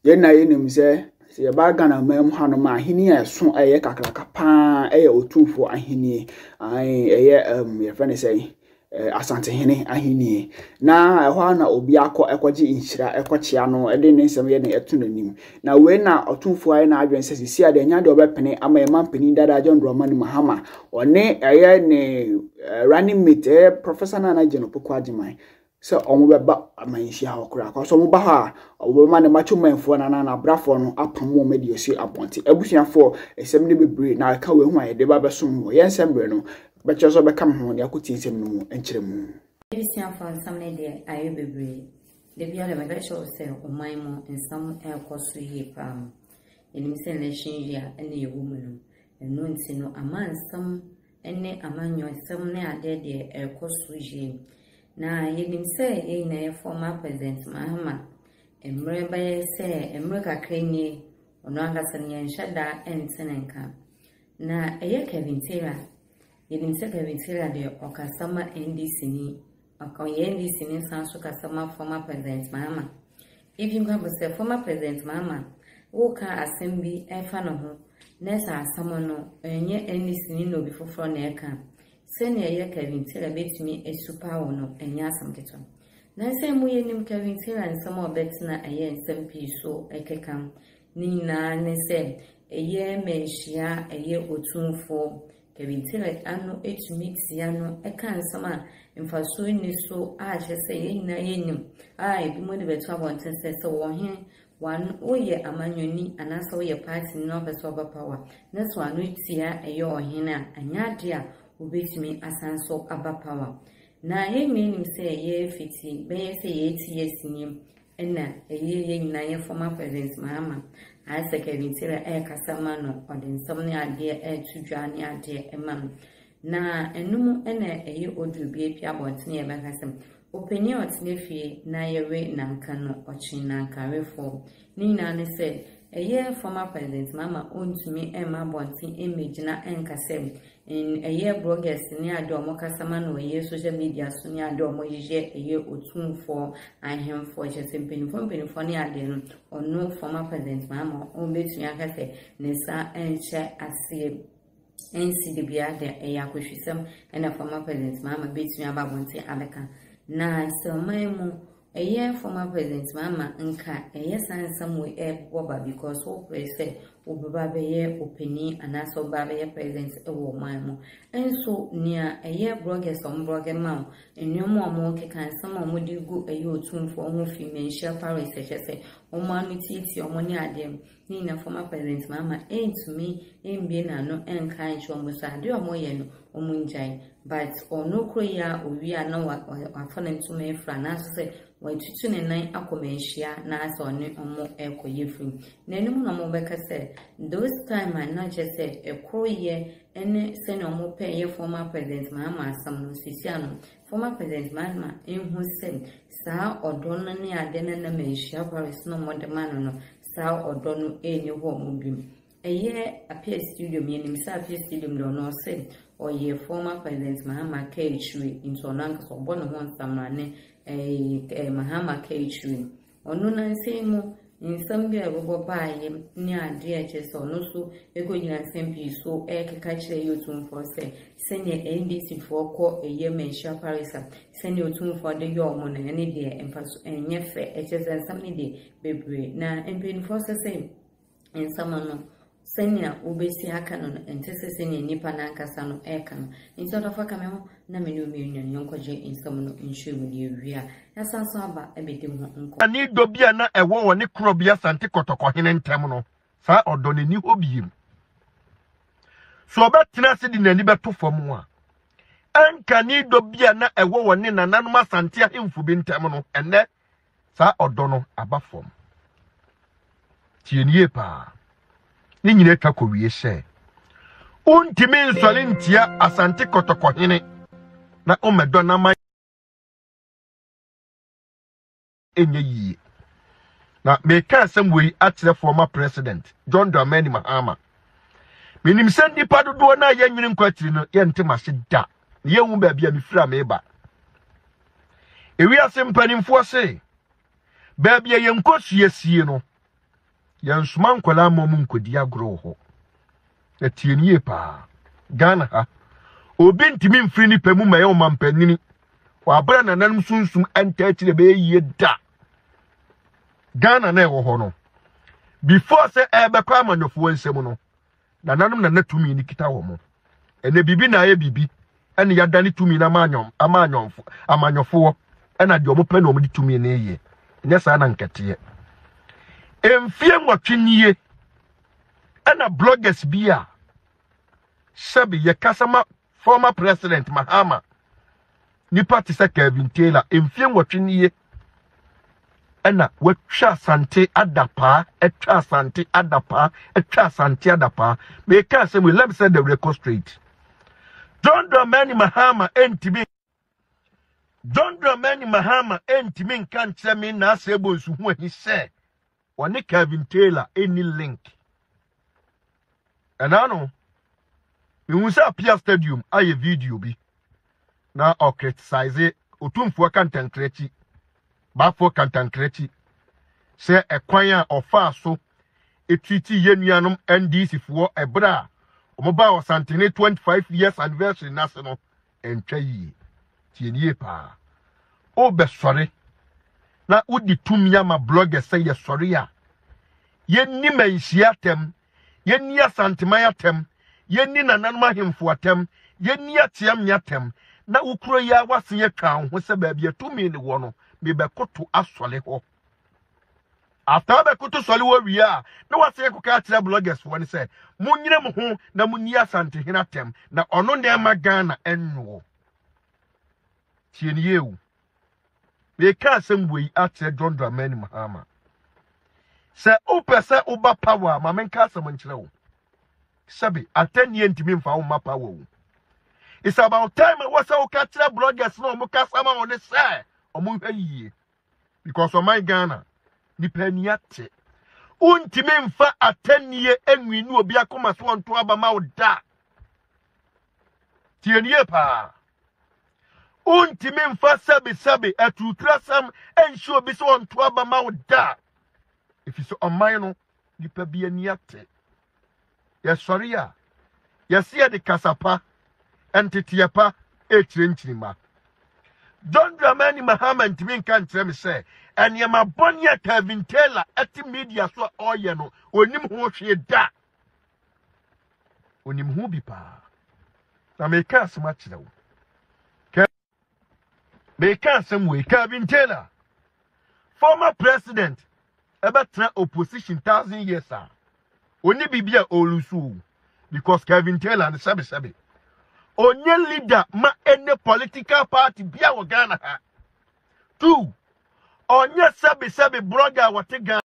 ye na ye nim se ye ba Ghana mam hanu ma ahini a so eye kakraka pa eye otumfo ahini eye ye fa ne say Asante hene ahini na ehwa na obi ekwaji inhira ekwochia no ede ne nsem ye na etu nanim na we na otumfo aye na adwen sesi sia de nya de obepene ama ye mampani dada John Dramani Mahama one eye ne running mate Professor Nana Jeno Pokwajiman so omo beba amanhia hokura kwa so mo ba ha obema ne macho manfo na brafo no apamo media si aponte abusuafo esem ne bebre na ka we hu aye de ba besom mo ye nsem bre no becho so bekam ho ne akoti nsem no mu enkyere mu abusuafo nsam ne de aye bebre de bia le mega show se oman mo nsam ekoso yi pam enim se election year ene ye womu no eno nti no amansam ene amanyo nsam ne ade de ekoso yi na yenim se na former president Mahama emre baye se emre kakrenye ono angasa ne nshada entenenka na Kevin Taylor yenim se Kevin Taylor de okasama NDC ni akonye NDC ni sanso kasama former president Mahama if you go say former president Mahama woka assembly efa no ho nesa asamo no enye NDC ni no before na eka sene ye Kevin Taylor betumi esupa wo no enya asam keto na se mu yenim Kevin Taylor nsam obetina aye nsam pi so ekekam ni na ne se eye menhia eye otumfo Kevin Taylor ano etumi tia no eka nsam a mfaso ni so a hye se ye na yenim a ebi mo de beto abonten se wo he wan oye amanyoni anasa oye party no beso power na so anu tia eye ohena anya de a ubetimi asanso aba power na ye meaning say ye fiti be say ye ts nim ena ye nyina ye former president Mahama I say Kevin Taylor kasama no odinsam ne ade tudwa ne ade emam na enum ena ye odu bi apia bonten ye bekasem openi otne fie na yewe nanka no ochi nanka refo ni na ne say eye former president Mahama ontumi ema bonten emagina enkasem in eye bloggers ni ade omokasama no eye social media so ni ade omoyeje eye otumfo ahemfo chesempenifo ni ade no ono former president Mahama o betumi akase ne sa enche asie ensi de bia de eye akwhwisem na former president Mahama betumi ababonte abeka na so maimu eye former president Mahama nka eye sansam we boba because o prese obaba be opini anaso baba ye president ewo maimu enso nia eye bloggers blogger ma enyomo omo kekan sam omo di go eye otumfo omo fi menhia paris se omo anu titi omo ni adem ni na former president Mahama entumi embie na no enka encho omo sa de omo ye no omo njai but ono kroya owi ana wafana ntuma efra na so se waitutu ne nan akomenhia na asa ne omo ekoyefrim na enum na omo beka se those time I not just say ekroye ene se na omo pe ye former president Mahama asam no sisiano former president Mahama enhu se sa odono ne ade na menhia paris no modemano no sa odono enye ho omo bim eye apia studio me nim sa apia studio do no se oye former president Mahama Keichuri into nanka so bono ho nsamane Mahama Keichuri onu na nse mu nsam bi ebobo baaye ni ade echeso no so egonyina nsem so ekeka kire yotumfo se sene NDC for ko eye menhia parisa sene yotumfo de yomo na ne de emfaso enyefe echese nsam ni de bebre na empenfo se nsam no senya ubesi aka no entese senya nipa na nkasa no eka no nti odofa kamemo na menu mienu yonkoje insam no nhwemu de ewia ya sanso aba ebede ho nko ani do bia na ewo woni krobia sante kotoko hene ntem no sa odo ne ni obiem so obetina se di nani beto fam a anka ni do bia na ewo woni nananuma sante ahemfu bi ntem no enne sa odo no aba fam tienie pa ni nyine twa kowie hye untimi nsole ntia asante kotoko hene na omedo na ma enye yi na meka asem we akyere former president John Dramani Mahama minim se nipa dodo na ye nwini nkwatiri no ye ntema hye da ye hu ba bia mifira meba ewi asem panimfo se ba bia ye nkosuasie no yansuma nkwala mom nkodi agro ho etienie pa Ghana ha obi ntimi mfiri ni pemu maye omampanini wa abra nananum sunsum enta akire be yie da Ghana na ewo ho no before say ebekwa amanyofo nsem no nananum na natumi ni kita wo mo ene bibi na ye bibi ene yadani tumi na amanyofo ena de omo pe na omo di tumi na eye nya sa na nkete emfie nwatwenie ena bloggers bia Sabi ye kasama former president Mahama ni party se Kevin Taylor emfie nwatwenie ena wetwa sante adapa etwa sante adapa me can say we let me say the record straight John Dramani Mahama entimi nkan kire me na asebo nsu hu ahi se woni Kevin Taylor any link enano we will say Pia Stadium aye video bi na o criticize otumfo kantankrechi bafo kantankrechi se ekwan a ofa so etwiti yenuanom NDC fo ebra omoba o santene 25 years anniversary national entwa yi tienie pa o be sori na udi tumia ma blogger say ye sori a yenni manhia tem yenni asantema ya tem yenni nananum ahemfo atem yenni atiam nyatem na ukuro ya wase ye twan ho se ba bia tumi ne wo no me be koto asole ho after be koto sole wo wi a na wase ye koka atira bloggers won say munyire mo ho na munni asante hena tem na ono ne ma Ghana enwo tienie wu me ka asem we atira John Dramani Mahama se upese uba power ma men ka asem nkyere wo sabi atenie ntimi mfa wo ma power wo. It's about time I was a catcher bloggers no mukasama on the side or move because of my Ghana nipeniate untimemfa atenie enwi nu obi akoma so onto abama oda tienie pa untimemfa sabe atutrasam ensho obi so onto abama oda if you so on my no nipa bia niate yes sorry ya yes here the kasapa entitiapa echrenchima John Dramani Mahama ntimi nkan kire me say enema bonia Kevin Taylor ati media so oye no onim ho hwe da onim ho bi pa na me ka asema kire wo me ka asem we Kevin Taylor former president ebetra opposition 1000 years ah oni bibia olusu because Kevin Taylor and sabe onye leader ma any political party bia wo Ghana ha 2 onye sabe blogger what Ghana